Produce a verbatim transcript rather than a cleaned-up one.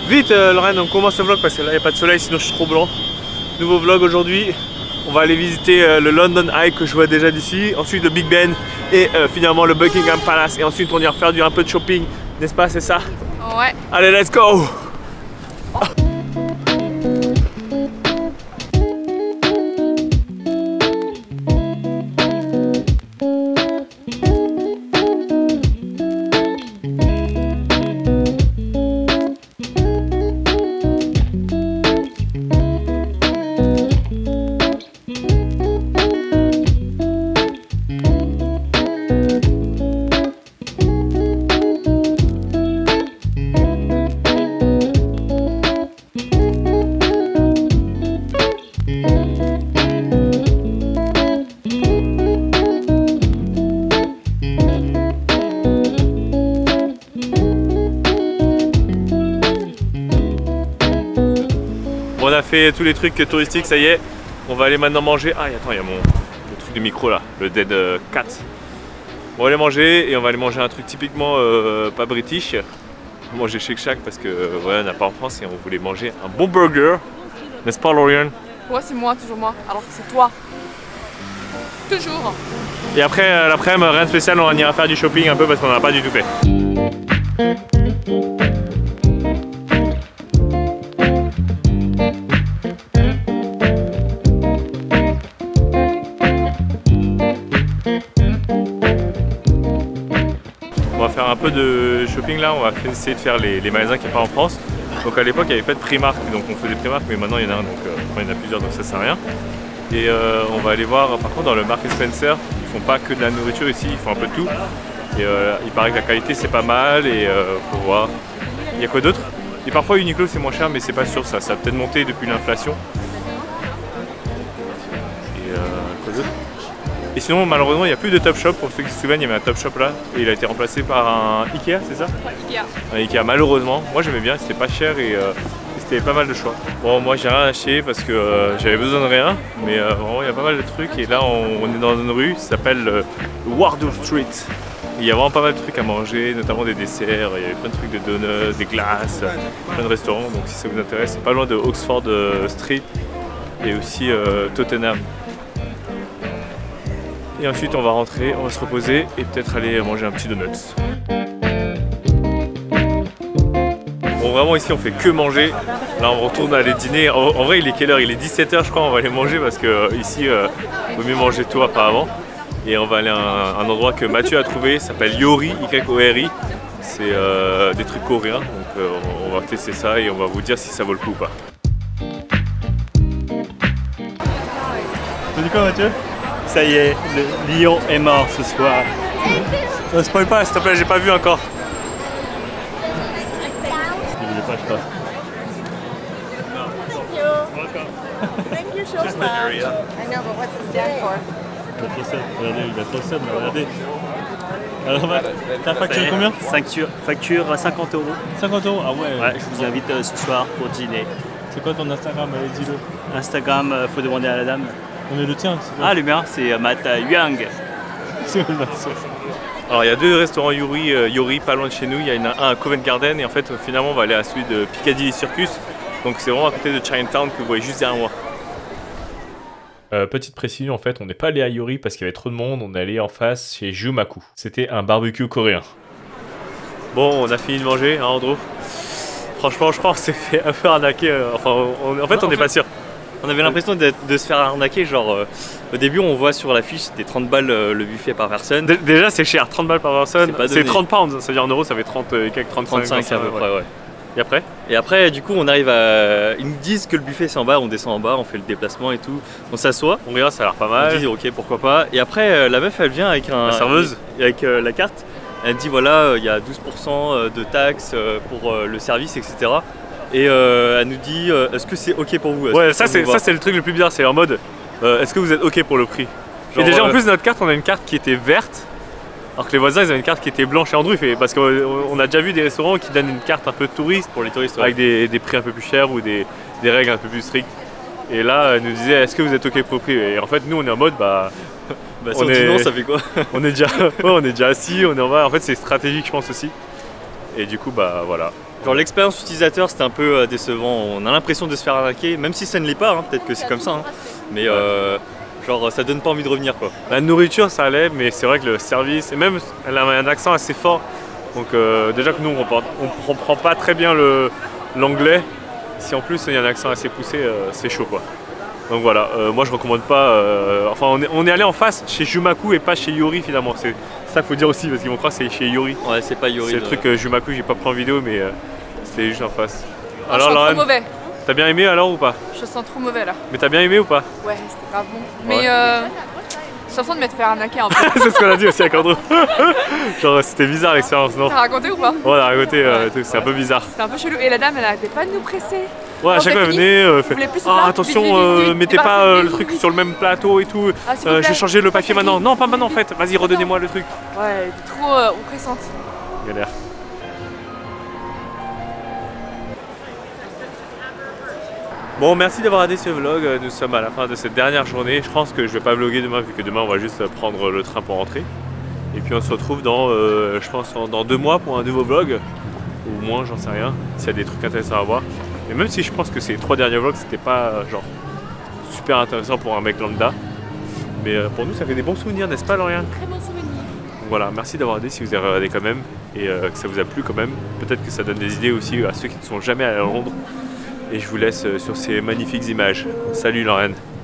Vite euh, Lorraine, on commence le vlog parce que là il n'y a pas de soleil sinon je suis trop blanc. Nouveau vlog aujourd'hui, on va aller visiter euh, le London Eye que je vois déjà d'ici, ensuite le Big Ben et euh, finalement le Buckingham Palace et ensuite on ira faire du, un peu de shopping, n'est-ce pas, c'est ça? Ouais. Allez, let's go! On a fait tous les trucs touristiques, ça y est. On va aller maintenant manger. Ah, attends, il y a mon le truc du micro là, le Dead Cat. On va aller manger et on va aller manger un truc typiquement euh, pas british. On va manger Shake Shack parce que euh, ouais, on n'a pas en France et on voulait manger un bon burger. N'est-ce pas, Lauriane? Ouais, c'est moi, toujours moi. Alors que c'est toi. Toujours. Et après, euh, l'après-midi, rien de spécial, on ira faire du shopping un peu parce qu'on n'a pas du tout fait. On va faire un peu de shopping là, on va essayer de faire les, les magasins qu'il n'y a pas en France. Donc à l'époque il n'y avait pas de Primark, donc on faisait Primark, mais maintenant il y en a un, donc euh, il y en a plusieurs, donc ça sert à rien. Et euh, on va aller voir, par contre dans le Marks and Spencer, ils font pas que de la nourriture ici, ils font un peu de tout. Et euh, il paraît que la qualité c'est pas mal et euh, faut voir. Il y a quoi d'autre? Et parfois Uniqlo c'est moins cher, mais c'est pas sûr ça, ça a peut-être monté depuis l'inflation. Et euh, quoi d'autre? Et sinon, malheureusement, il n'y a plus de Top Shop. Pour ceux qui se souviennent, il y avait un Top Shop là et il a été remplacé par un Ikea, c'est ça? Ouais, Ikea. Un Ikea, malheureusement. Moi, j'aimais bien, c'était pas cher et euh, c'était pas mal de choix. Bon, moi, j'ai rien acheté parce que euh, j'avais besoin de rien, mais euh, vraiment, il y a pas mal de trucs. Et là, on, on est dans une rue qui s'appelle euh, Wardour Street. Il y a vraiment pas mal de trucs à manger, notamment des desserts. Il y avait plein de trucs de donuts, des glaces, plein de restaurants. Donc, si ça vous intéresse, c'est pas loin de Oxford Street et aussi euh, Tottenham. Et ensuite on va rentrer, on va se reposer et peut-être aller manger un petit donuts. Bon, vraiment ici on fait que manger. Là on retourne aller dîner. En, en vrai il est quelle heure? Il est dix-sept heures je crois, on va aller manger parce que euh, ici euh, il vaut mieux manger tôt apparemment. Et on va aller à un, un endroit que Mathieu a trouvé, ça s'appelle Yori, Y O R I. C'est euh, des trucs coréens, donc euh, on va tester ça et on va vous dire si ça vaut le coup ou pas. Tu dis quoi Mathieu? Ça y est, le lion est mort ce soir. Ne spoil pas s'il te plaît, j'ai pas vu encore. Il voulait pas, je crois. Thank you so much. I know, but what's it stand for? Il a trop seum, regardez, il a trop seum, regardez. Alors, Matt, t'as facturé combien? Facture, facture à cinquante euros. cinquante euros? Ah ouais. Ouais, je vous invite euh, ce soir pour dîner. C'est quoi ton Instagram? Allez, dis-le. Instagram, euh, faut demander à la dame. On est le tien. Ah, le mien, c'est euh, Matt euh, Yang. Alors il y a deux restaurants Yori, euh, Yori pas loin de chez nous, il y en a un à Covent Garden et en fait finalement on va aller à celui de Piccadilly Circus. Donc c'est vraiment à côté de Chinatown que vous voyez juste derrière moi. Euh, petite précision, en fait on n'est pas allé à Yori parce qu'il y avait trop de monde, on est allé en face chez Jumaku. C'était un barbecue coréen. Bon, on a fini de manger, hein Andrew. Franchement je crois qu'on s'est fait un peu arnaquer, euh, enfin on, en fait on n'est pas sûr. On avait l'impression de, de se faire arnaquer, genre euh, au début on voit sur l'affiche c'était trente balles euh, le buffet par personne. D déjà c'est cher, trente balles par personne, c'est trente pounds, ça veut dire en euros ça fait trente et quelques, trente-cinq, trente-cinq à peu près, ouais. Et après? Et après du coup on arrive à... Ils nous disent que le buffet c'est en bas, on descend en bas, on fait le déplacement et tout. On s'assoit, on regarde, ça a l'air pas mal. On dit ok pourquoi pas. Et après euh, la meuf elle vient avec un... La serveuse? Avec euh, la carte. Elle dit voilà il euh, y a douze pour cent de taxes euh, pour euh, le service et cetera. Et euh, elle nous dit euh, est-ce que c'est ok pour vous? Ouais, ça c'est ça c'est le truc le plus bizarre, c'est en mode euh, est-ce que vous êtes ok pour le prix? Genre, et déjà euh... en plus notre carte on a une carte qui était verte alors que les voisins ils avaient une carte qui était blanche et Andrew fait parce qu'on a déjà vu des restaurants qui donnent une carte un peu touriste pour les touristes ouais. Avec des, des prix un peu plus chers ou des, des règles un peu plus strictes. Et là elle nous disait est-ce que vous êtes ok pour le prix? Et en fait nous on est en mode bah, bah on est non, ça fait quoi? on est déjà ouais, on est déjà assis, on est en bas. En fait c'est stratégique je pense aussi. Et du coup bah voilà. Genre l'expérience utilisateur c'était un peu euh, décevant, on a l'impression de se faire arnaquer, même si ça ne l'est pas, hein. Peut-être que c'est comme ça, hein. Mais euh, genre ça donne pas envie de revenir quoi. La nourriture ça allait, mais c'est vrai que le service, et même elle a un accent assez fort, donc euh, déjà que nous on comprend, on comprend pas très bien l'anglais, si en plus il y a un accent assez poussé, euh, c'est chaud quoi. Donc voilà, euh, moi je recommande pas, euh, enfin on est, on est allé en face chez Jumaku et pas chez Yori finalement, c'est ça qu'il faut dire aussi parce qu'ils vont croire que c'est chez Yori. Ouais c'est pas Yori. C'est le truc euh, Jumaku, j'ai pas pris en vidéo mais euh, c'était juste en face. Oh, alors, je sens trop mauvais. T'as bien aimé alors ou pas? Je sens trop mauvais là. Mais t'as bien aimé ou pas? Ouais, c'était grave bon. Mais ouais. euh, j'ai l'impression de m'être fait arnaquer un peu. C'est ce qu'on a dit aussi avec Andrew. Genre c'était bizarre l'expérience, non? T'as raconté ou pas? Ouais, on a raconté, euh, ouais. C'est un peu bizarre. C'était un peu chelou. Et la dame elle arrêtait pas de nous presser. Ouais, à chaque fois elle venait, euh, fait ah, attention, vite, vite, vite, euh, mettez pas euh, le truc sur le même plateau et tout. Ah, euh, j'ai changé le papier maintenant. Non, pas maintenant en fait. Vas-y, redonnez-moi le truc. Ouais, elle était trop euh, oppressante. Galère. Bon, merci d'avoir regardé ce vlog. Nous sommes à la fin de cette dernière journée. Je pense que je vais pas vlogger demain vu que demain on va juste prendre le train pour rentrer. Et puis on se retrouve dans, euh, je pense, dans deux mois pour un nouveau vlog. Ou moins, j'en sais rien. S'il y a des trucs intéressants à voir. Et même si je pense que ces trois derniers vlogs c'était pas genre super intéressant pour un mec lambda. Mais euh, pour nous ça fait des bons souvenirs, n'est-ce pas Lauriane? Très bons souvenirs. Donc voilà, merci d'avoir regardé si vous avez regardé quand même. Et euh, que ça vous a plu quand même. Peut-être que ça donne des idées aussi à ceux qui ne sont jamais allés à Londres. Et je vous laisse sur ces magnifiques images. Salut Lauriane.